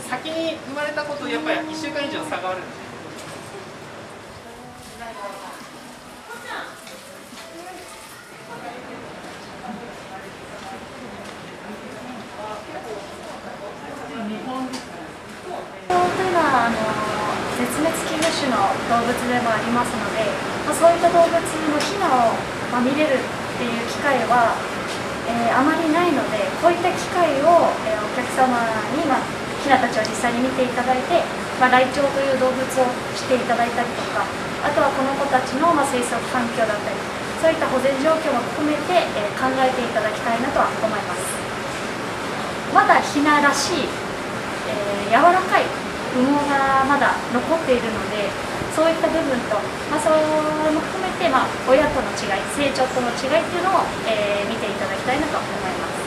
先に生まれた子とやっぱり1週間以上差があるんで。 というのは絶滅危惧種の動物でもありますので、そういった動物のヒナを、見れるっていう機会は、あまりないので、こういった機会を、お客様に、ヒナたちを実際に見ていただいて、ライチョウという動物を知っていただいたりとか、あとはこの子たちの、生息環境だったり、そういった保全状況も含めて、考えていただきたいなとは思います。まだヒナらしい柔らかい羽毛がまだ残っているので、そういった部分と、それも含めて、親との違い、成長との違いっていうのを、見ていただきたいなと思います。